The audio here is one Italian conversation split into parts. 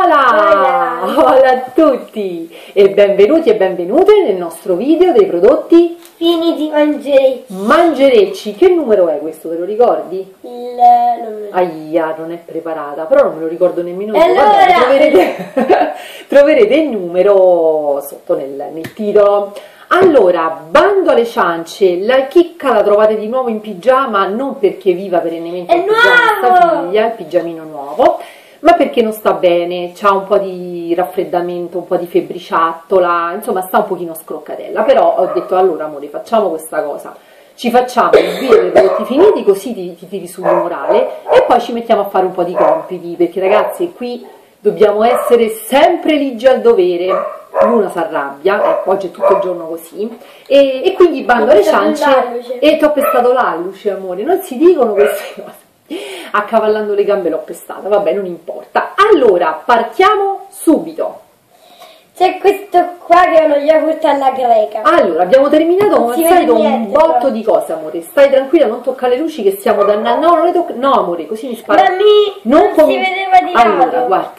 Hola! Hola a tutti e benvenuti e benvenute nel nostro video dei prodotti finiti mangerecci. Mangerecci. Che numero è questo, te lo ricordi? Aia, non è preparata, però non me lo ricordo nemmeno io. Allora... Vabbè, troverete il numero sotto nel titolo. Allora, bando alle ciance, la chicca la trovate di nuovo in pigiama, non perché viva perennemente il pigiama sta figlia, il pigiamino nuovo, ma perché non sta bene, ha un po' di raffreddamento, un po' di febbriciattola, insomma sta un pochino scroccatella, però ho detto allora amore facciamo questa cosa, ci facciamo il video dei prodotti finiti così ti tiri su di morale e poi ci mettiamo a fare un po' di compiti, perché ragazzi qui dobbiamo essere sempre ligi al dovere. Luna si arrabbia, ecco, oggi è tutto il giorno così, e quindi bando alle ciance e ti ho pestato l'alluce, amore, non si dicono queste cose. Accavallando le gambe l'ho pestata, vabbè, non importa. Allora, partiamo subito. C'è questo qua che è uno yogurt alla greca. Allora, abbiamo terminato come al solito un botto di cose, amore. Stai tranquilla, non tocca le luci che stiamo dannando. No, non le tocca. No, amore, così mi spara. Non si vedeva di lato. Allora, guarda,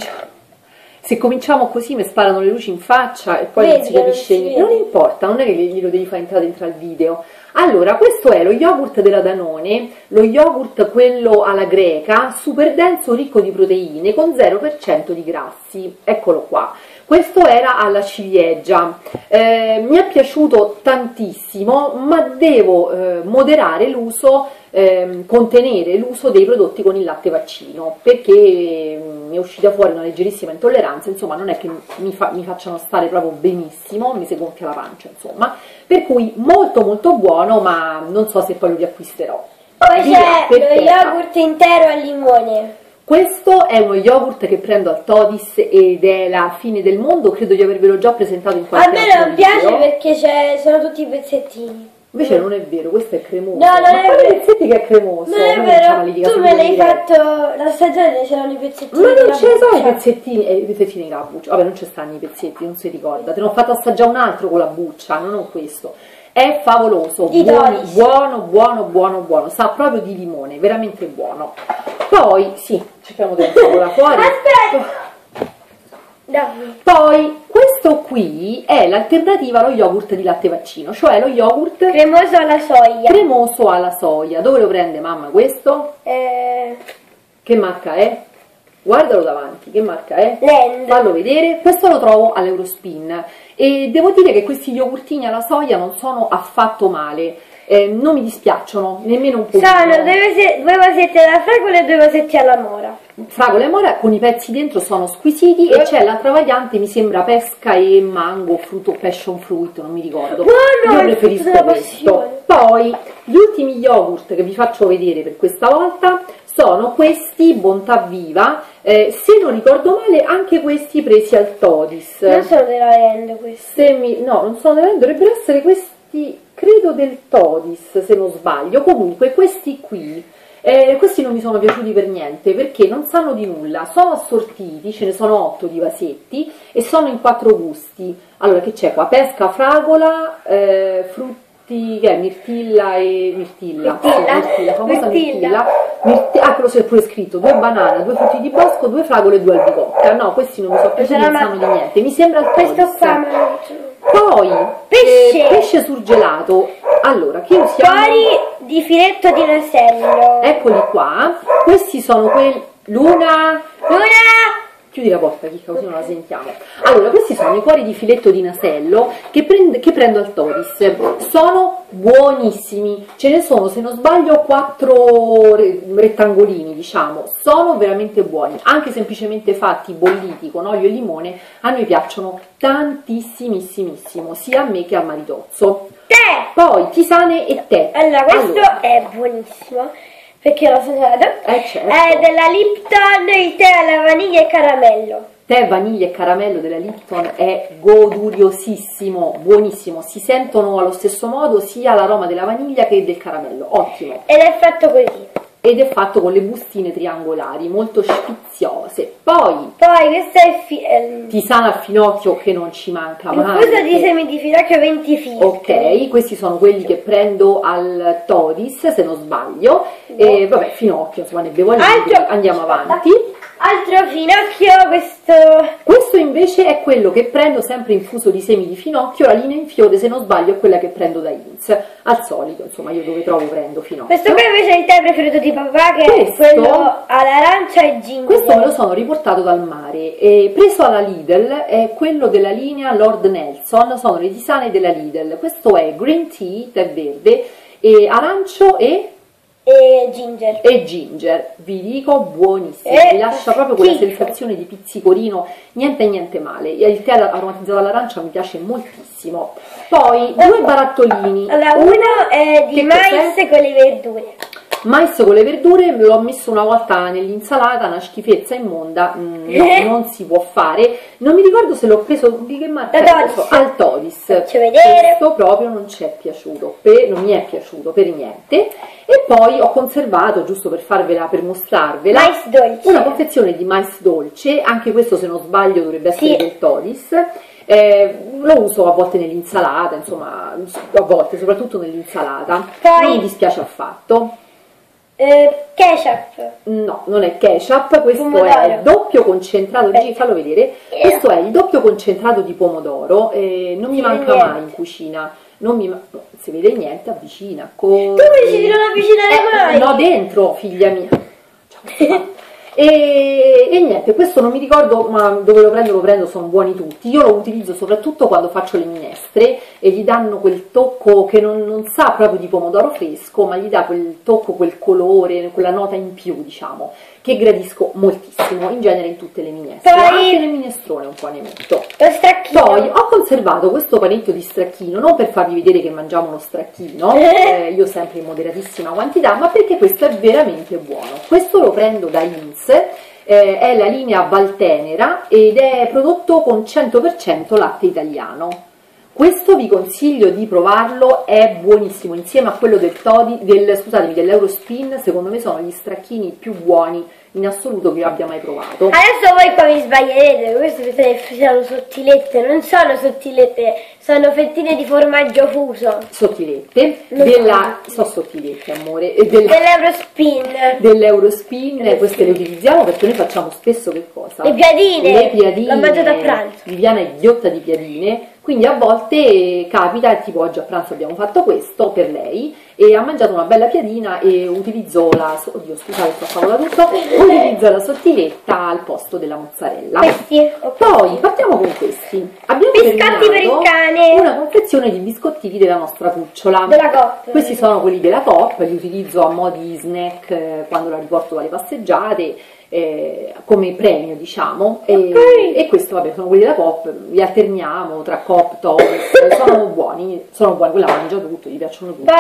se cominciamo così mi sparano le luci in faccia e poi non si capisce niente. Non importa, non è che glielo devi fare entrare dentro al video. Allora, questo è lo yogurt della Danone, lo yogurt quello alla greca, super denso, ricco di proteine, con 0% di grassi. Eccolo qua. Questo era alla ciliegia, mi è piaciuto tantissimo, ma devo moderare l'uso, contenere l'uso dei prodotti con il latte vaccino, perché mi è uscita fuori una leggerissima intolleranza, insomma non è che mi facciano stare proprio benissimo, mi si gonfia la pancia, insomma, per cui molto molto buono, ma non so se poi lo riacquisterò. Poi c'è lo yogurt intero al limone. Questo è uno yogurt che prendo al Todis ed è la fine del mondo, credo di avervelo già presentato in qualche altro video. A me non piace perché sono tutti pezzettini. Invece non è vero, questo è cremoso. No, non è vero. Pezzetti che è cremoso. Non è vero, tu me l'hai fatto la stagione, c'erano i pezzettini. Ma non ce ne sono i pezzettini, i pezzettini con la buccia. Vabbè, non ci stanno i pezzetti, non si ricorda. Te ne ho fatto assaggiare un altro con la buccia, non ho questo. È favoloso, buono, sa proprio di limone, veramente buono. Poi, sì, cerchiamo di metterla fuori. Aspetta! Poi, questo qui è l'alternativa allo yogurt di latte vaccino, cioè lo yogurt cremoso alla soia. Cremoso alla soia. Dove lo prende mamma questo? Che marca è? Guardalo davanti, che marca è? Land. Fallo vedere. Questo lo trovo all'Eurospin e devo dire che questi yogurtini alla soia non sono affatto male. Non mi dispiacciono nemmeno un po'. Sono due vasetti alla fragola e due vasetti alla mora. Fragola e mora con i pezzi dentro sono squisiti e c'è l'altra variante, mi sembra pesca e mango, frutto, passion fruit, non mi ricordo. Io preferisco questo. Poi gli ultimi yogurt che vi faccio vedere per questa volta sono questi Bontà Viva, se non ricordo male anche questi presi al Todis. Non sono della Land questi. No, non sono della Land, dovrebbero essere questi, credo del Todis se non sbaglio. Comunque questi qui, questi non mi sono piaciuti per niente perché non sanno di nulla, sono assortiti, ce ne sono 8 di vasetti e sono in 4 gusti. Allora che c'è qua? Pesca, fragola, frutti, che è mirtilla e mirtilla, famosa mirtilla. Ah, quello c'è pure scritto, 2 banane, 2 frutti di bosco, 2 fragole e 2 albicocca. No, questi non mi sono piaciuti, non sanno di niente, mi sembra il questo qua. Poi pesce surgelato. Allora, che usiamo? Fuori di filetto di nasello. Eccoli qua, questi sono quelli. Luna! Chiudi la porta, Chicca, così non la sentiamo. Allora, questi sono i cuori di filetto di nasello che prendo al Todis. Sono buonissimi. Ce ne sono, se non sbaglio, 4 rettangolini, diciamo. Sono veramente buoni. Anche semplicemente fatti, bolliti con olio e limone, a noi piacciono tantissimissimo, sia a me che al maritozzo. Poi tisane e tè. Allora, questo è buonissimo. Perché l'ho assaggiato? Certo. È della Lipton, il tè alla vaniglia e caramello. Tè, vaniglia e caramello della Lipton è goduriosissimo, buonissimo. Si sentono allo stesso modo sia l'aroma della vaniglia che del caramello. Ottimo. Ed è fatto così. Ed è fatto con le bustine triangolari, molto sfiziose. Poi questa è tisana al finocchio che non ci manca mai. Infuso di semi di finocchio 20 fili. Ok, questi sono quelli che prendo al Todis, se non sbaglio. E vabbè, finocchio, insomma, ne bevo al libro. Andiamo avanti. Altro finocchio, Questo invece è quello che prendo sempre infuso di semi di finocchio, la linea in fiore se non sbaglio è quella che prendo da Inz, al solito, insomma io dove trovo prendo finocchio. Questo qui invece è il tè preferito di papà, che è quello all'arancia e ginger. Questo me lo sono riportato dal mare, preso alla Lidl, è quello della linea Lord Nelson, sono le tisane della Lidl. Questo è green tea, tè verde, arancio e ginger, vi dico buonissimo, vi lascia proprio quella sensazione di pizzicorino, niente male. Il tè aromatizzato all'arancia mi piace moltissimo. Poi due barattolini, allora, uno è di mais con le verdure. Mais con le verdure l'ho messo una volta nell'insalata, una schifezza immonda, non si può fare. Non mi ricordo se l'ho preso di che marca al Todis. Faccio vedere. Questo proprio non ci è piaciuto, non mi è piaciuto per niente. E poi ho conservato, giusto per mostrarvela, mais dolce. Una confezione di mais dolce, anche questo se non sbaglio dovrebbe essere del Todis. Lo uso a volte nell'insalata, insomma, a volte, soprattutto nell'insalata. Non mi dispiace affatto. Ketchup. No, non è ketchup, questo è il doppio concentrato di, fallo vedere, questo è il doppio concentrato di pomodoro, non mi manca mai in cucina, non si vede niente, avvicina. Tu mi dici di non avvicinare mai? No, dentro, figlia mia. E niente, questo non mi ricordo, ma dove lo prendo sono buoni tutti. Io lo utilizzo soprattutto quando faccio le minestre e gli danno quel tocco che non sa proprio di pomodoro fresco, ma gli dà quel tocco, quel colore, quella nota in più, diciamo, che gradisco moltissimo, in genere in tutte le minestre. Poi, anche nel minestrone un po' ne metto. Lo stracchino. Poi ho conservato questo panetto di stracchino, non per farvi vedere che mangiamo uno stracchino, io sempre in moderatissima quantità, ma perché questo è veramente buono. Questo lo prendo da Inz, è la linea Valtenera ed è prodotto con 100% latte italiano. Questo vi consiglio di provarlo, è buonissimo, insieme a quello dell'Eurospin, secondo me sono gli stracchini più buoni in assoluto che io abbia mai provato. Adesso voi qua vi sbaglierete, queste sono sottilette, non sono sottilette, sono fettine di formaggio fuso. Sottilette, sottilette amore, dell'Eurospin, queste le utilizziamo perché noi facciamo spesso che cosa? Le piadine, l'ho mangiato a pranzo. Viviana è ghiotta di piadine, quindi a volte capita, tipo oggi a pranzo abbiamo fatto questo per lei e ha mangiato una bella piadina e utilizzo la sottiletta al posto della mozzarella. Poi partiamo con questi. Abbiamo biscotti per il cane, una confezione di biscottini della nostra cucciola, della Coop. Questi sono quelli della Coop, li utilizzo a mo' di snack quando la riporto dalle passeggiate, come premio, diciamo, e questo vabbè sono quelli della Coop, li alterniamo tra Coop, Todis, sono buoni, quella mangia tutto, gli piacciono tutti.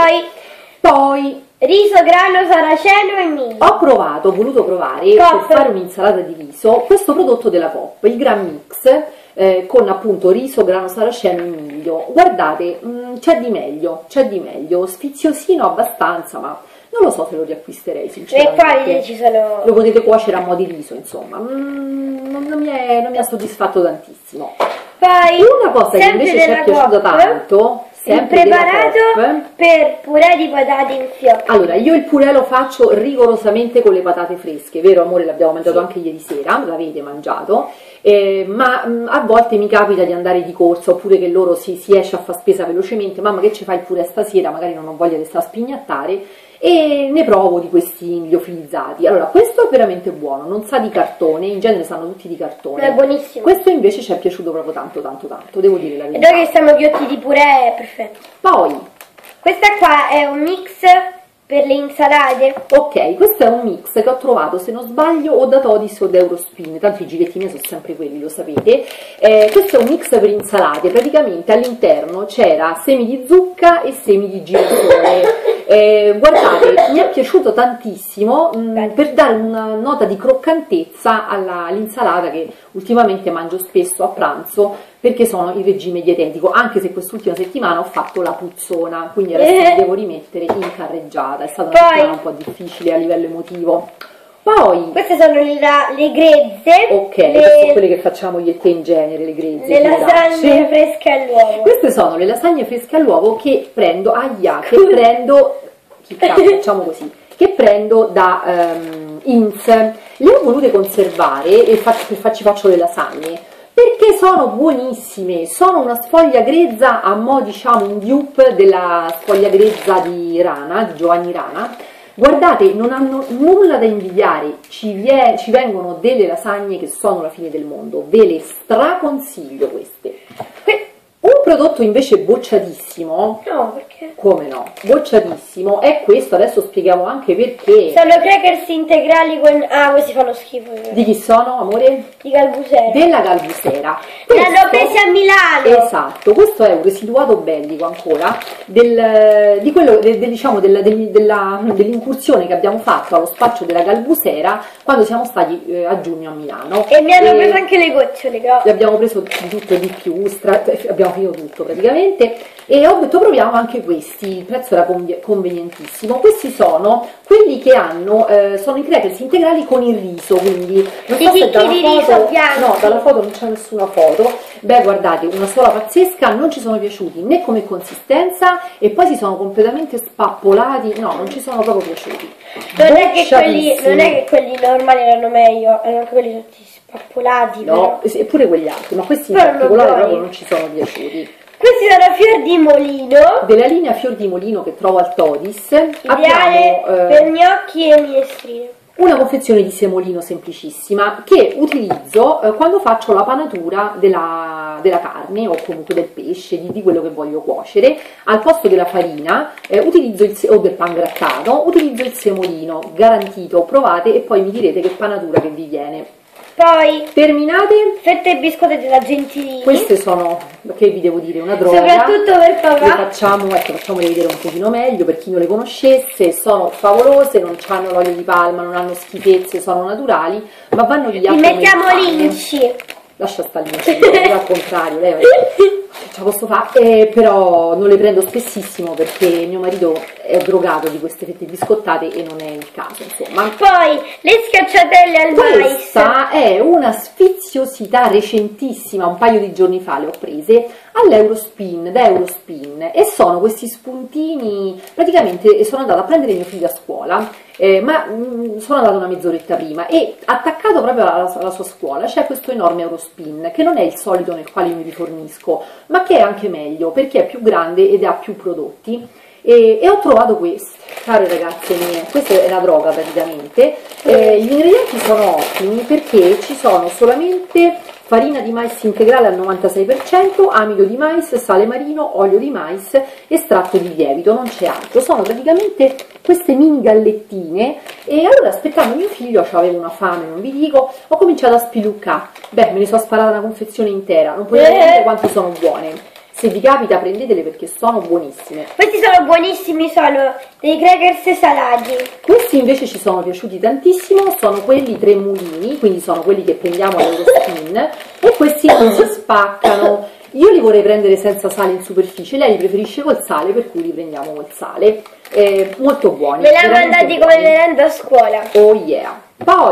Poi riso, grano, saraceno e miglio. Ho voluto provare per fare un'insalata di riso questo prodotto della Coop, il Gran Mix, con appunto riso, grano, saraceno e miglio. Guardate, c'è di meglio, sfiziosino abbastanza, ma non lo so se lo riacquisterei sinceramente. E quali ci sono? Lo potete cuocere a mo' di riso, insomma, non mi ha soddisfatto tantissimo. Poi una cosa che invece ci è piaciuta tanto, il preparato per purè di patate in fiocchi. Allora, io il purè lo faccio rigorosamente con le patate fresche, vero amore? L'abbiamo mangiato anche ieri sera, l'avete mangiato, ma a volte mi capita di andare di corsa oppure che loro si esce a fare spesa velocemente. Mamma, che ci fai il purè stasera? Magari non ho voglia di stare a spignattare e ne provo di questi liofilizzati. Allora, questo è veramente buono, non sa di cartone, in genere sanno tutti di cartone. È buonissimo. Questo invece ci è piaciuto proprio tanto, devo dire la verità. E noi che siamo ghiotti di purè è perfetto. Poi, questa qua è un mix per le insalate. Ok, questo è un mix che ho trovato, se non sbaglio, o da Todis o da Eurospin, tanto i giletti miei sono sempre quelli, lo sapete. Questo è un mix per insalate, praticamente all'interno c'era semi di zucca e semi di girasole. Guardate, mi è piaciuto tantissimo per dare una nota di croccantezza all'insalata che ultimamente mangio spesso a pranzo perché sono in regime dietetico, anche se quest'ultima settimana ho fatto la puzzona, quindi adesso mi devo rimettere in carreggiata, è stata una settimana un po' difficile a livello emotivo. Poi queste sono le grezze. Ok, queste sono quelle che facciamo io e te in genere, le grezze. Le lasagne fresche all'uovo. Queste sono le lasagne fresche all'uovo che prendo, facciamo così, che prendo da Inz. Le ho volute conservare e ci faccio le lasagne, perché sono buonissime, sono una sfoglia grezza a mo' diciamo un dupe della sfoglia grezza di Rana, di Giovanni Rana. Guardate, non hanno nulla da invidiare, ci vengono delle lasagne che sono la fine del mondo, ve le straconsiglio queste. Un prodotto invece bocciatissimo, No, perché? come no, bocciatissimo, è questo, adesso spieghiamo anche perché. Sono crackers integrali con... Ah, questi fanno schifo. Di chi sono, amore? Di Galbusera. Della Galbusera. Li hanno presi a Milano. Esatto, questo è un residuato bellico ancora diciamo, dell'incursione che abbiamo fatto allo spaccio della Galbusera quando siamo stati a giugno a Milano. E mi hanno preso anche le gocciole, e abbiamo preso di tutto e di più, abbiamo finito tutto praticamente, e ho detto proviamo anche questi, il prezzo era convenientissimo. Questi sono quelli che hanno, sono i crackers integrali con il riso, quindi non so se dalla foto, no, dalla foto non c'è nessuna foto. Beh, guardate, una sola pazzesca, non ci sono piaciuti né come consistenza e poi si sono completamente spappolati, no, non ci sono proprio piaciuti. Non è che quelli normali erano meglio, erano anche quelli tutti spappolati. No, eppure quegli altri, ma questi in particolare proprio non ci sono piaciuti. Questi sono fior di molino. Della linea fior di molino che trovo al Todis. Ideale per gnocchi e minestrine. Una confezione di semolino semplicissima che utilizzo quando faccio la panatura della carne o comunque del pesce, di quello che voglio cuocere. Al posto della farina o del pangrattato utilizzo il semolino, garantito, provate e poi mi direte che panatura che vi viene. Poi terminate fette e biscotti della Gentilini. Queste sono, che vi devo dire, una droga. Soprattutto per papà. Facciamole vedere un pochino meglio per chi non le conoscesse. Sono favolose, non hanno l'olio di palma, non hanno schifezze, sono naturali, ma vanno via. Li mettiamo linci. Lascia stare l'inci, al contrario, lei ce la posso fare, però non le prendo spessissimo perché mio marito è drogato di queste fette biscottate e non è il caso, insomma. Poi le schiacciatelle al mais. Questa è una sfiziosità recentissima, un paio di giorni fa le ho prese all'Eurospin, da Eurospin, e sono questi spuntini, praticamente sono andata a prendere mio figlio a scuola, sono andata una mezz'oretta prima e attaccato proprio alla sua scuola c'è questo enorme Eurospin che non è il solito nel quale mi rifornisco, ma che è anche meglio perché è più grande ed ha più prodotti. E ho trovato queste, care ragazze mie, questa è una droga praticamente. Gli ingredienti sono ottimi perché ci sono solamente farina di mais integrale al 96%, amido di mais, sale marino, olio di mais, estratto di lievito, non c'è altro. Sono praticamente queste mini gallettine e allora aspettando mio figlio, avevo una fame, non vi dico, ho cominciato a spiluccare. Beh, me ne sono sparata una confezione intera, non potete vedere quanto sono buone. Se vi capita prendetele perché sono buonissime. Questi sono buonissimi, sono dei crackers salati. Questi invece ci sono piaciuti tantissimo, sono quelli 3 mulini, quindi sono quelli che prendiamo all'Eurospin e questi non si spaccano. Io li vorrei prendere senza sale in superficie, lei li preferisce col sale, per cui li prendiamo col sale. Molto buoni. Me l'ha mandati come merenda a scuola. Oh yeah. Poi,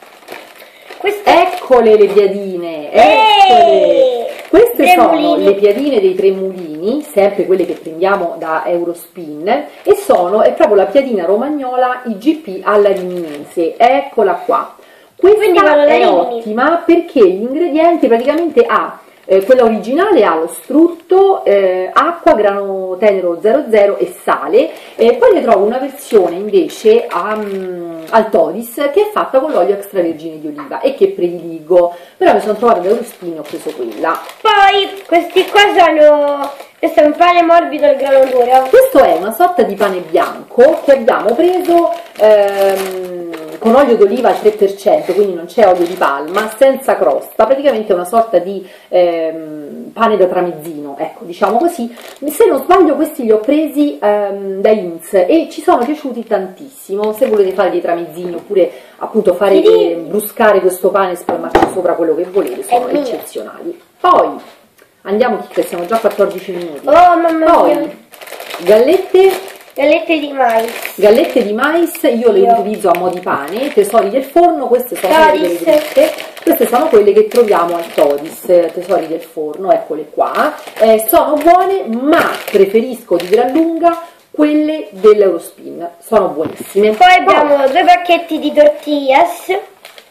eccole le piadine, eccole. Queste sono le piadine dei 3 mulini, sempre quelle che prendiamo da Eurospin, e è proprio la piadina romagnola IGP alla riminese, eccola qua. Questa è ottima perché gli ingredienti praticamente quella originale ha lo strutto, acqua, grano tenero 00 e sale, poi ne trovo una versione invece al Todis che è fatta con l'olio extravergine di oliva e che prediligo, però mi sono trovata da Eurospin e ho preso quella. Poi questi qua questo è un pane morbido al grano duro. Questo è una sorta di pane bianco che abbiamo preso con olio d'oliva al 3%, quindi non c'è olio di palma, senza crosta, praticamente è una sorta di pane da tramezzino, ecco, diciamo così. Se non sbaglio questi li ho presi da Inz e ci sono piaciuti tantissimo. Se volete fare dei tramezzini oppure appunto fare bruscare questo pane e spalmarci sopra quello che volete, sono eccezionali. Poi andiamo, che siamo già a 14 minuti. Oh mamma mia. Poi Gallette di mais. Gallette di mais, io le utilizzo a mo' di pane. Tesori del forno, queste sono quelle dritte. Queste sono quelle che troviamo al Todis, tesori del forno, eccole qua. Sono buone, ma preferisco di gran lunga quelle dell'Eurospin, sono buonissime. Poi abbiamo 2 pacchetti di tortillas.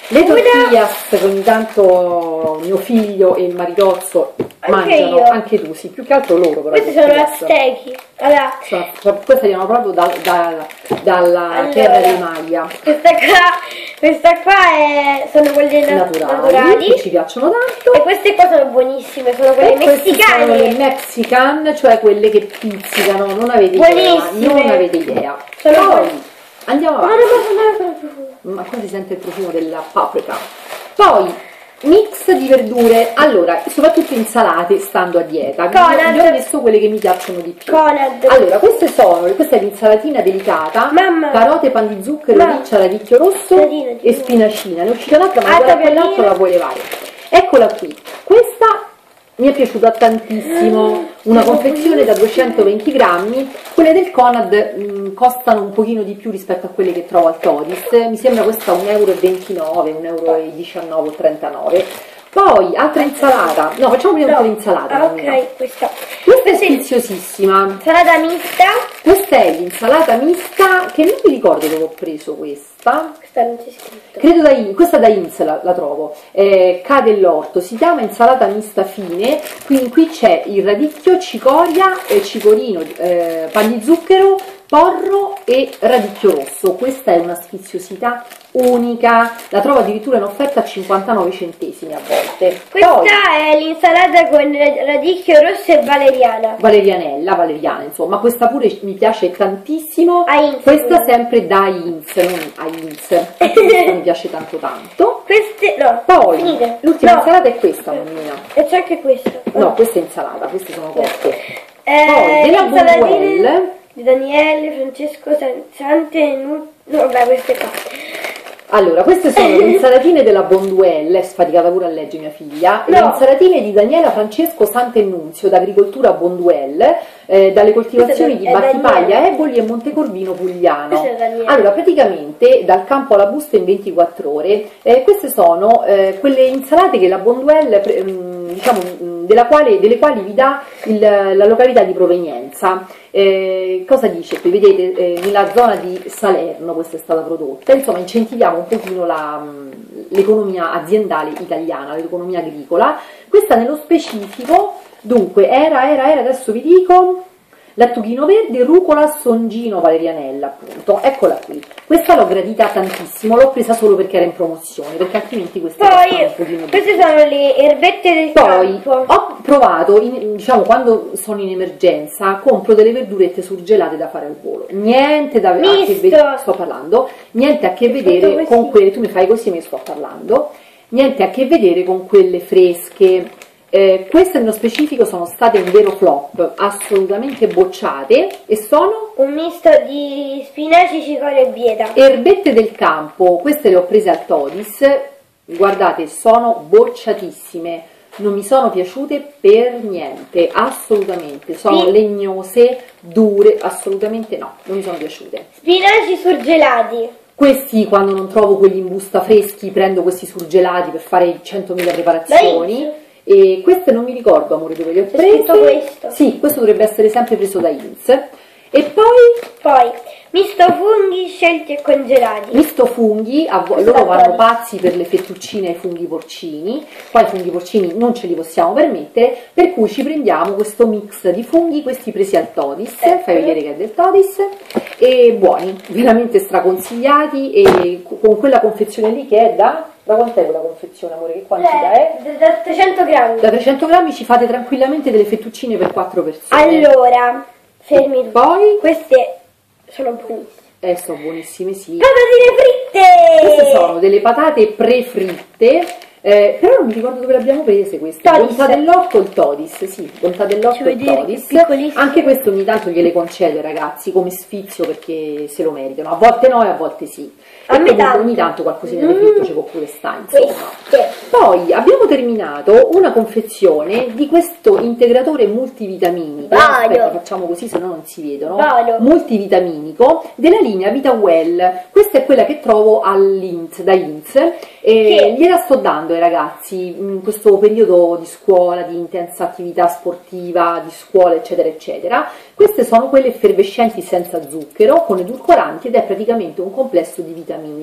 Le tortillas che ogni tanto mio figlio e il maritozzo mangiano, io. anche tu, sì, più che altro loro però. Queste sono aztechi. Allora, Queste arrivano proprio dalla terra dei Maya. questa qua sono quelle naturali. Che ci piacciono tanto. E queste qua sono buonissime, sono quelle messicane. Sono le Mexican, cioè quelle che pizzicano, non avete idea. Non avete idea. Poi andiamo avanti. Ma qua si sente il profumo della paprika. Poi mix di verdure, allora, soprattutto insalate stando a dieta. Vi ho messo quelle che mi piacciono di più. Allora, questa è l'insalatina delicata, carote, pan di zucchero, riccia, radicchio rosso e spinacina. Ne è uscita un'altra, ma guarda quell'altro la puoi levare. Eccola qui. Questa mi è piaciuta tantissimo, una confezione da 220 grammi, quelle del Conad costano un pochino di più rispetto a quelle che trovo al Todis, mi sembra questa 1,29 €, 1,19 €, 1,39 €. Poi, altra insalata, no facciamo prima l'insalata. Ok, questa è sfiziosissima. Insalata mista. Questa è l'insalata mista, che non mi ricordo dove ho preso questa. Questa non c'è scritto. Credo questa da Inz la trovo. Cade dell'orto, si chiama insalata mista fine. Qui c'è il radicchio, cicoria, cicorino, pan di zucchero, porro e radicchio rosso. Questa è una sfiziosità unica, la trovo addirittura in offerta a 59 centesimi a volte. Questa è l'insalata con radicchio rosso e valeriana, insomma, questa pure mi piace tantissimo. Questa sempre da Inz, non a Inz. Questa mi piace tanto. Poi l'ultima insalata è questa, mammina. E c'è anche questa. No, questa è insalata, queste sono cotte. Poi della Bonduelle di Daniele, Francesco, vabbè, queste qua. Allora, queste sono le insalatine della Bonduelle, sfaticata pure a leggere mia figlia, le insalatine di Daniela Francesco Sant'Ennunzio d'Agricoltura Bonduelle, dalle coltivazioni di Battipaglia, Eboli e Montecorvino Pugliano. Allora, praticamente dal campo alla busta in 24 ore, queste sono quelle insalate che la Bonduelle, diciamo, delle quali vi dà la località di provenienza. Cosa dice qui? Vedete, nella zona di Salerno questa è stata prodotta, insomma incentiviamo un pochino l'economia aziendale italiana, l'economia agricola. Questa nello specifico, dunque, era adesso vi dico, lattughino verde, rucola, songino, valerianella, appunto, eccola qui. Questa l'ho gradita tantissimo, l'ho presa solo perché era in promozione, perché altrimenti queste un pochino queste sono le erbette del campo. Ho provato, diciamo, quando sono in emergenza, compro delle verdurette surgelate da fare al volo. Niente da sto parlando, niente a che vedere con quelle, tu mi fai così, mi sto parlando, niente a che vedere con quelle fresche. Queste nello specifico sono state un vero flop, assolutamente bocciate, e sono un misto di spinaci, cicoria e bieta. Erbette del campo, queste le ho prese al Todis, guardate, sono bocciatissime, non mi sono piaciute per niente, assolutamente, sono legnose, dure, assolutamente no, non mi sono piaciute. Spinaci surgelati. Questi, quando non trovo quelli in busta freschi, prendo questi surgelati per fare 100.000 preparazioni. E queste non mi ricordo, amore, dove le ho prese. Questo? Sì, questo dovrebbe essere sempre preso da Inz. E poi misto funghi scelti e congelati. Misto funghi, loro vanno pazzi per le fettuccine ai funghi porcini, poi i funghi porcini non ce li possiamo permettere, per cui ci prendiamo questo mix di funghi, questi presi al Todis, fai vedere che è del Todis, e buoni, veramente straconsigliati, e con quella confezione lì che è da quant'è quella confezione, amore? Che quantità è? Da 300 grammi. Da 300 grammi ci fate tranquillamente delle fettuccine per 4 persone. Allora, fermi. Poi queste sono buonissime. Sono buonissime, sì. Patatine fritte! Queste sono delle patate prefritte, però non mi ricordo dove le abbiamo prese queste. Bontà dell'orto, il Todis, sì, Bontà dell'orto, il Todis. Anche questo ogni tanto gliele concedo, ragazzi, come sfizio, perché se lo meritano. A volte no e a volte sì. E comunque ogni tanto qualcosina di fritto ci può pure stare, insomma. Poi abbiamo terminato una confezione di questo integratore multivitaminico. Aspetta, facciamo così, se no non si vedono. Multivitaminico della linea VitaWell. Questa è quella che trovo da Inz. Gliela sto dando ai ragazzi in questo periodo di scuola, di intensa attività sportiva, di scuola, eccetera, eccetera. Queste sono quelle effervescenti senza zucchero, con edulcoranti, ed è praticamente un complesso di vitamine.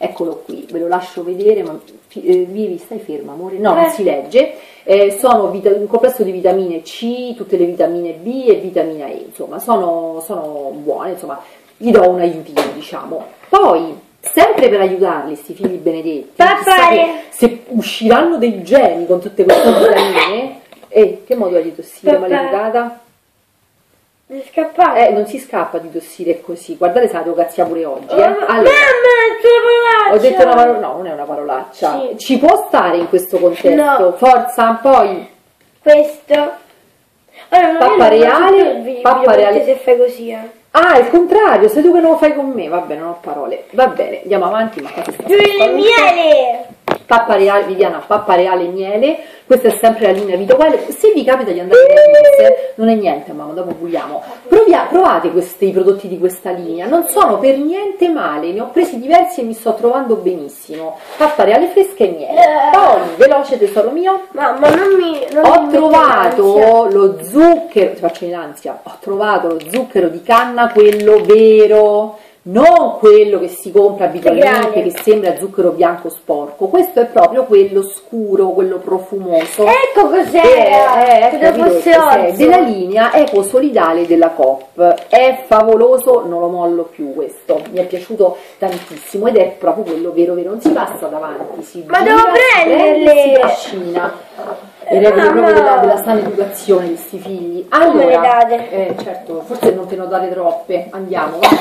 eccolo qui, ve lo lascio vedere, ma Vivi, stai ferma amore, no, non si legge. Sono un complesso di vitamine C, tutte le vitamine B e vitamina E, insomma sono buone, insomma gli do un aiutino, diciamo. Poi sempre per aiutarli sti figli benedetti, se usciranno dei geni con tutte queste vitamine. Che modo hai di tossire, maleducata? Devi scappare. Non si scappa di tossire così. Guardate se la devo cazzia pure oggi. Allora, mamma, ho detto una parolaccia. No, non è una parolaccia. Sì. Ci può stare in questo contesto? No. Forza, poi. Questo. Pappa reale. Pappa reale. Se fai così, Ah, il contrario, sei tu che non lo fai con me. Va bene, non ho parole. Va bene, andiamo avanti. Ma qua si sta il miele. Pappa reale, Viviana, pappa reale miele, questa è sempre la linea Vita Uguale. Se vi capita di andare in Lince, non è niente mamma, dopo puliamo, provate questi prodotti di questa linea, non sono per niente male, ne ho presi diversi e mi sto trovando benissimo. Pappa reale fresca e miele. Poi, veloce tesoro mio, mamma ho trovato lo zucchero, ti faccio in ansia, ho trovato lo zucchero di canna, quello vero, non quello che si compra abitualmente che sembra zucchero bianco sporco, questo è proprio quello scuro, quello profumoso. Ecco cos'era, della linea ecosolidale della Coop, è favoloso, non lo mollo più questo, mi è piaciuto tantissimo ed è proprio quello vero, non si passa davanti, si ma gira, devo prenderle, si trascina. E regole proprio della sana educazione di questi figli. Allora, come le date? Certo, forse non te ne ho date troppe, andiamo, va.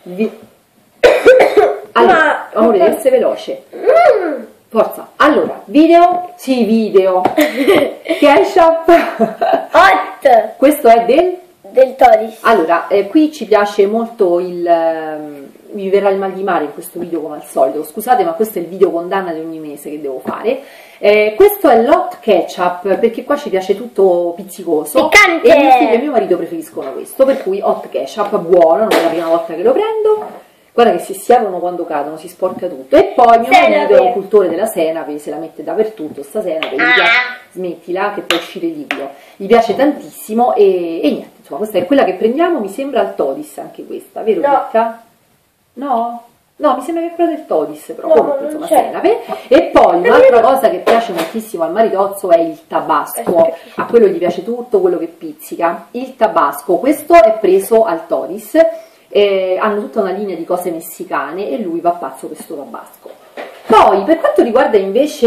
Allora, amore, deve essere veloce. Forza. Allora, video? Sì, video. Ketchup. Hot. Questo è del Todis. Allora, qui ci piace molto mi verrà il mal di mare in questo video come al solito. Scusate, ma questo è il video condanna di ogni mese che devo fare. Questo è l'hot ketchup, perché qua ci piace tutto pizzicoso. Piccante. E mio figlio e mio marito preferiscono questo, per cui hot ketchup, buono, non è la prima volta che lo prendo. Guarda che si aprono quando cadono, si sporca tutto. E poi mio marito è un cultore della senape, se la mette dappertutto, sta senape, smettila che può uscire liquido. Gli piace tantissimo e niente, insomma, questa è quella che prendiamo, mi sembra al Todis anche questa, vero Ricca? No? No, mi sembra che è quella del Todis, però comunque insomma senape. E poi un'altra cosa che piace moltissimo al maritozzo è il tabasco, a quello gli piace tutto, quello che pizzica. Il tabasco, questo è preso al Todis. Hanno tutta una linea di cose messicane e lui va pazzo per questo tabasco. Poi per quanto riguarda invece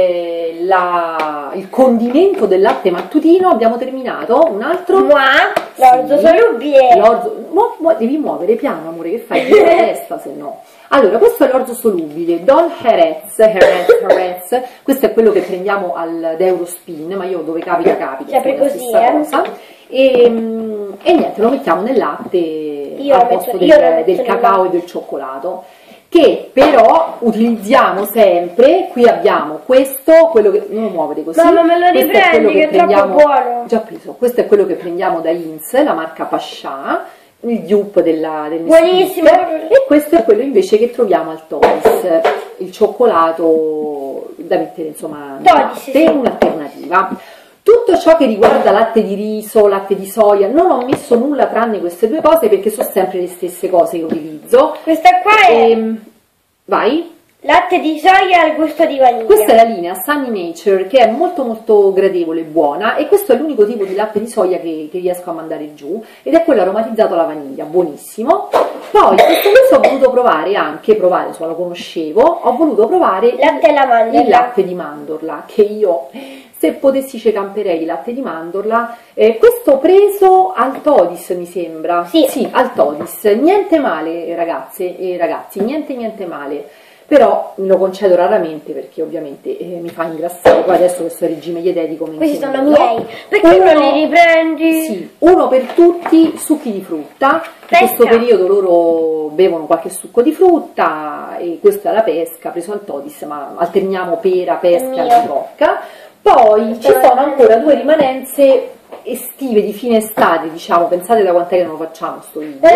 il condimento del latte mattutino abbiamo terminato un altro l'orzo solubile. Devi muovere piano amore, che fai di testa se no. Allora, questo è l'orzo solubile, Don Jerez, questo è quello che prendiamo ad Eurospin, ma io dove capita, sempre così, cosa. E niente, lo mettiamo nel latte al posto del cacao e del cioccolato, che però utilizziamo sempre. Qui abbiamo questo, quello che non lo muovete così, mamma me lo riprendi che è troppo buono. Già preso, questo è quello che prendiamo da Inns, la marca Pascià, il dupe del buonissimo. E questo è quello invece che troviamo al Todis, il cioccolato da mettere insomma nel latte, un'alternativa. Tutto ciò che riguarda latte di riso, latte di soia, non ho messo nulla tranne queste due cose perché sono sempre le stesse cose che utilizzo. Questa qua è vai. Latte di soia al gusto di vaniglia. Questa è la linea Sunny Nature, che è molto molto gradevole e buona, e questo è l'unico tipo di latte di soia che riesco a mandare giù, ed è quello aromatizzato alla vaniglia, buonissimo. Poi questo mese ho voluto provare, insomma lo conoscevo, ho voluto provare il latte di mandorla, che io, se potessi ci camperei il latte di mandorla. Questo preso al Todis mi sembra, sì al Todis, niente male ragazze e ragazzi, niente male. Però me lo concedo raramente perché ovviamente mi fa ingrassare. Poi adesso questo regime dietetico mi questi sono miei, perché non li riprendi? Sì, uno per tutti, succhi di frutta. In questo periodo loro bevono qualche succo di frutta e questa è la pesca, preso al Todis, ma alterniamo pera, pesca e albicocca. Poi ci sono ancora due rimanenze estive di fine estate, diciamo, pensate da quant'è che non lo facciamo sto video.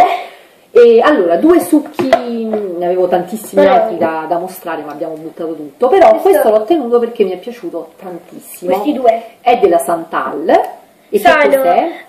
E allora, due succhi, ne avevo tantissimi altri da mostrare, ma abbiamo buttato tutto, però questo l'ho tenuto perché mi è piaciuto tantissimo. Questi due è della Santal e è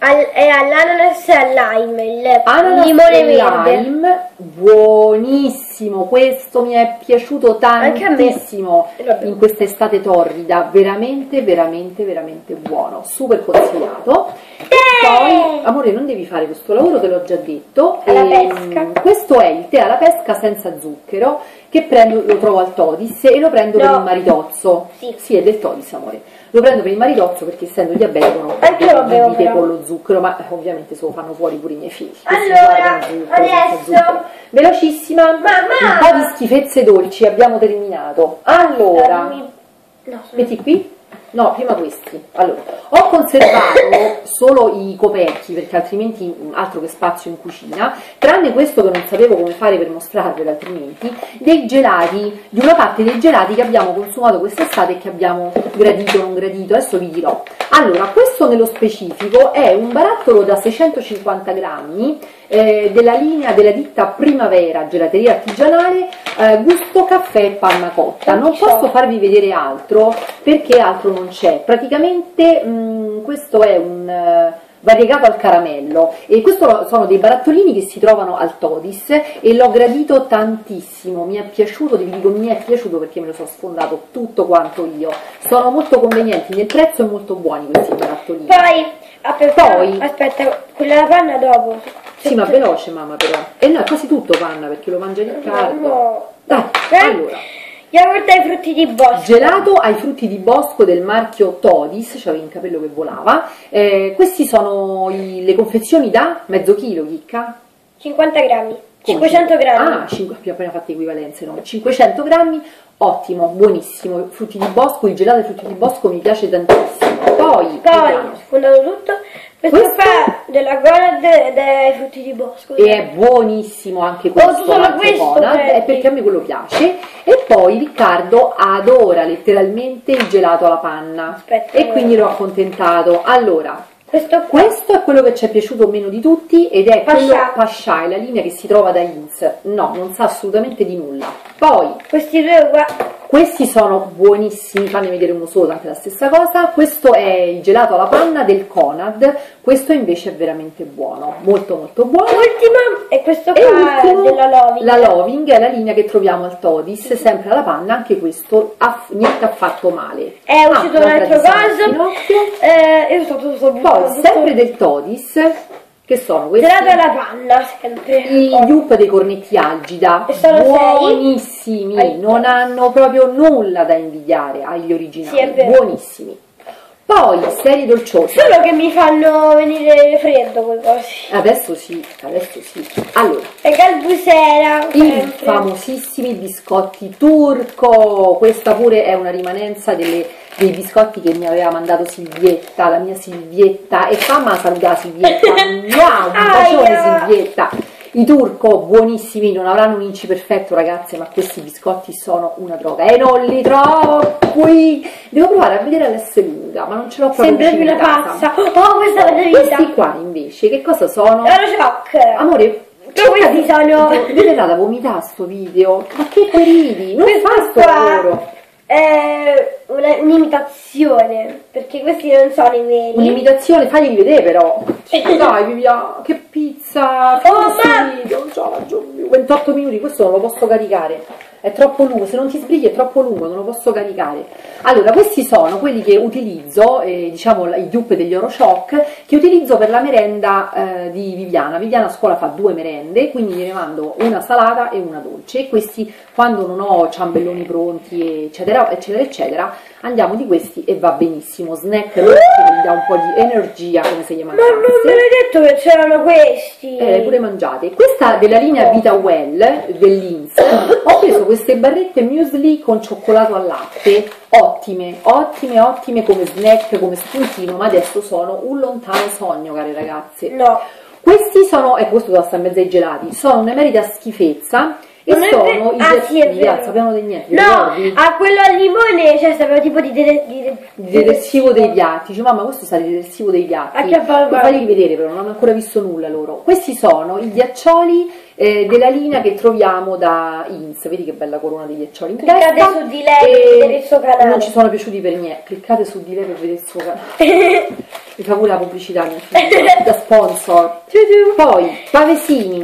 all'ananas e al lime, il limone verde, buonissimo. buonissimo, questo mi è piaciuto tantissimo in questa estate torrida, veramente veramente veramente buono, super consigliato. Poi, amore, non devi fare questo lavoro, te l'ho già detto. Alla pesca. Questo è il tè alla pesca senza zucchero, che prendo, lo trovo al Todis e lo prendo per il maritozzo. Sì, è del Todis, amore. Lo prendo per il maritozzo perché essendo diabetico non anche lo bevo tè con lo zucchero, ma ovviamente se lo fanno fuori pure i miei figli. Allora, adesso velocissima, mamma, un po' di schifezze dolci, abbiamo terminato. Allora, metti qui? No, prima questi. Allora, ho conservato solo i coperchi perché altrimenti altro che spazio in cucina, tranne questo che non sapevo come fare per mostrarvelo altrimenti, dei gelati, di una parte dei gelati che abbiamo consumato quest'estate e che abbiamo gradito o non gradito, adesso vi dirò. Allora, questo nello specifico è un barattolo da 650 grammi della linea della ditta Primavera Gelateria Artigianale, gusto caffè e panna cotta. Non posso farvi vedere altro perché altro non c'è. Praticamente questo è un variegato al caramello e questo sono dei barattolini che si trovano al Todis e l'ho gradito tantissimo, mi è piaciuto, vi dico mi è piaciuto perché me lo sono sfondato tutto quanto io. Sono molto convenienti nel prezzo e molto buoni questi barattolini. Poi aspetta, quella la panna dopo. Sì, ma veloce mamma però. E no, è quasi tutto panna perché lo mangia Riccardo. No. Dai, allora. Yogurt ai frutti di bosco. Gelato ai frutti di bosco del marchio Todis, c'avevi un capello che volava. Questi sono le confezioni da mezzo chilo, chicca? 50 grammi. 500 grammi. Ah, abbiamo appena fatto equivalenze, no? 500 grammi, ottimo, buonissimo. Frutti di bosco, il gelato ai frutti di bosco mi piace tantissimo. Poi sfondato tutto. Questo fa della Conad ed è frutti di bosco. E è buonissimo anche questo. Solo questo è perché a me quello piace. E poi Riccardo adora letteralmente il gelato alla panna. Aspetta, e quindi l'ho accontentato. Allora, questo è quello che ci è piaciuto meno di tutti ed è quello Pascià, è la linea che si trova da Inz. No, non sa assolutamente di nulla. Poi questi due qua, questi sono buonissimi, fammi vedere uno solo, anche la stessa cosa. Questo è il gelato alla panna del Conad, questo invece è veramente buono, molto molto buono. L'ultima è questo qua della Loving. La Loving è la linea che troviamo al Todis, sempre alla panna, anche questo niente affatto male. È uscito un altro coso, io sto tutto poi sempre del Todis, che sono questi? Gelato alla panna, sempre. I yup dei cornetti Algida, buonissimi, non hanno proprio nulla da invidiare agli originali, sì, è vero. Buonissimi. Poi serie dolciose. Solo che mi fanno venire freddo quei cosi. Adesso sì, adesso sì. Allora, e Galbusera. i famosissimi biscotti turco. Questa pure è una rimanenza dei biscotti che mi aveva mandato Silvietta, la mia Silvietta. E fammi salutare Silvietta. Wow, un bacione Silvietta. I turco buonissimi, non avranno un inci perfetto ragazze, ma questi biscotti sono una droga e non li trovo qui. Devo provare a vedere l'S lunga, ma non ce l'ho proprio. Sempre più la pazza. Oh, questa è la vita. Questi qua invece che cosa sono? Shock. Amore, questi sono. Mi verrà da vomitare sto video. Ma che ridi? Non fa sto lavoro. È un'imitazione, perché questi non sono i veri. Un'imitazione, fagli vedere però. Dai Viviana, che pizza. Oh ma non ce la faccio più. 28 minuti, questo non lo posso caricare. È troppo lungo, se non ti sbrighi è troppo lungo, non lo posso caricare. Allora, questi sono quelli che utilizzo, diciamo i dupe degli Oroshock, che utilizzo per la merenda di Viviana. Viviana a scuola fa 2 merende, quindi gliene mando una salata e una dolce. E questi, quando non ho ciambelloni pronti, eccetera, eccetera, eccetera, andiamo di questi e va benissimo. Snack che mi dà un po' di energia, come se gli mancasse. Ma non me l'hai detto che c'erano questi? Pure mangiate. Questa della linea Vita Well dell'Inz. Ho preso queste barrette muesli con cioccolato al latte, ottime, ottime, ottime come snack, come spuntino, ma adesso sono un lontano sogno, care ragazze. No. Questi sono, ecco, questo da sta in mezzo ai gelati, sono un'emerita schifezza e sono i sappiamo di niente. No, a quello al limone, cioè sapeva tipo di detersivo dei piatti. Dice mamma, questo sa di detersivo dei piatti. Fagli vedere però, non hanno ancora visto nulla loro. Questi sono i ghiaccioli della linea che troviamo da Inz. Vedi che bella corona di ghiaccioli in testa. Cliccate su di lei per vedere il suo canale. Non ci sono piaciuti per niente. Cliccate su di lei per vedere il suo canale. Mi fa pure la pubblicità mia figlia, da sponsor. Poi pavesini.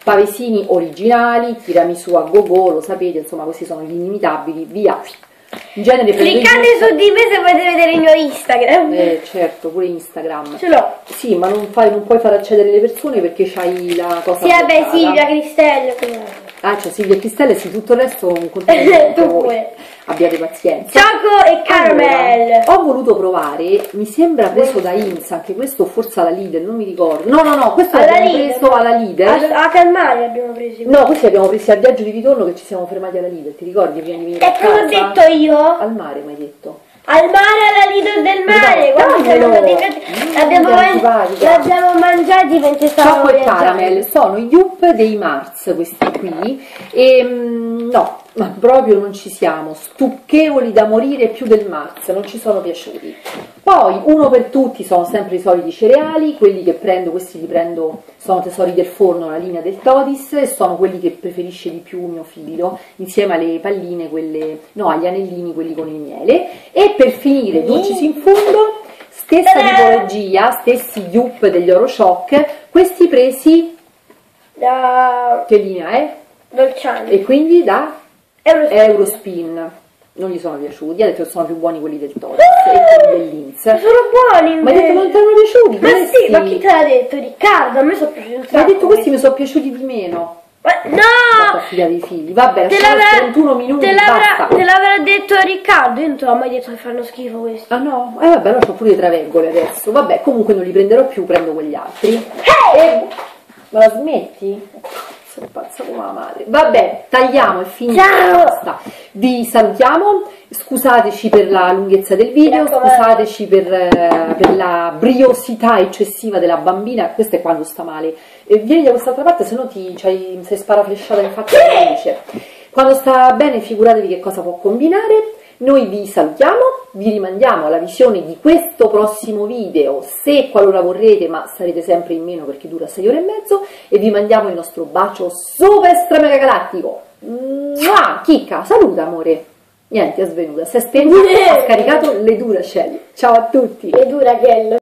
pavesini originali, tiramisù a go-go, lo sapete, insomma questi sono gli inimitabili, via. In genere cliccate su di me se volete vedere il mio Instagram. Certo, pure Instagram. Ce l'ho. Sì, ma non puoi far accedere le persone perché c'hai la cosa. Sì, vabbè, Silvia Cristello. Ah, c'è Silvia Cristelle e sì, tutto il resto un contenuto voi. Abbiate pazienza. Choco e caramel. Allora, ho voluto provare, mi sembra preso da Inns, anche questo forse alla Lidl, non mi ricordo. No, questo l'abbiamo preso alla Lidl. A Calmari abbiamo presi. No, questi li abbiamo presi al viaggio di ritorno che ci siamo fermati alla Lidl, ti ricordi? Prima di venire a cosa ho detto io? Al mare, mi hai detto. Al mare, alla Lidl del mare, l'abbiamo mangiati mentre stavamo Choco e caramel sono gli Yup dei Mars, questi qui, e no, ma proprio non ci siamo, stucchevoli da morire più del Mars, non ci sono piaciuti. Poi uno per tutti sono sempre i soliti cereali, quelli che prendo, questi li prendo, sono tesori del forno, la linea del Todis, e sono quelli che preferisce di più mio figlio, insieme alle palline, agli anellini, quelli con il miele. E per finire, dolci in fondo, stessa tipologia, stessi Yup degli Oroshock, questi presi da... che linea è? Dolciani. E quindi da Eurospin. Non gli sono piaciuti, ha detto che sono più buoni quelli del Todis e quelli dell'Inz. Sono buoni! Ma hai detto che non ti erano piaciuti? Ma sì, ma chi te l'ha detto? Riccardo, a me sono piaciuti. Ma hai detto questi mi sono piaciuti di meno. No! Figlia dei figli. Vabbè, lasciamo 31 minuti, basta. Te l'avrà detto Riccardo, io non te l'ho mai detto che fanno schifo questi. Ah no? Vabbè, allora ho pure le traveggole adesso. Vabbè, comunque non li prenderò più, prendo quegli altri. Ma la smetti? Sono pazza come la madre. Vabbè, tagliamo e finito. Basta. Vi salutiamo. Scusateci per la lunghezza del video, scusateci per la briosità eccessiva della bambina. Questo è quando sta male. Vieni da quest'altra parte, se no sei sparaflesciata in faccia alla luce. Quando sta bene, figuratevi che cosa può combinare. Noi vi salutiamo, vi rimandiamo alla visione di questo prossimo video, se qualora vorrete, ma sarete sempre in meno perché dura 6 ore e mezzo, e vi mandiamo il nostro bacio super stra mega galattico. Chicca, saluta amore. Niente, è svenuta, si è spenta, ha scaricato le Duracell. Ciao a tutti. Le Duracell.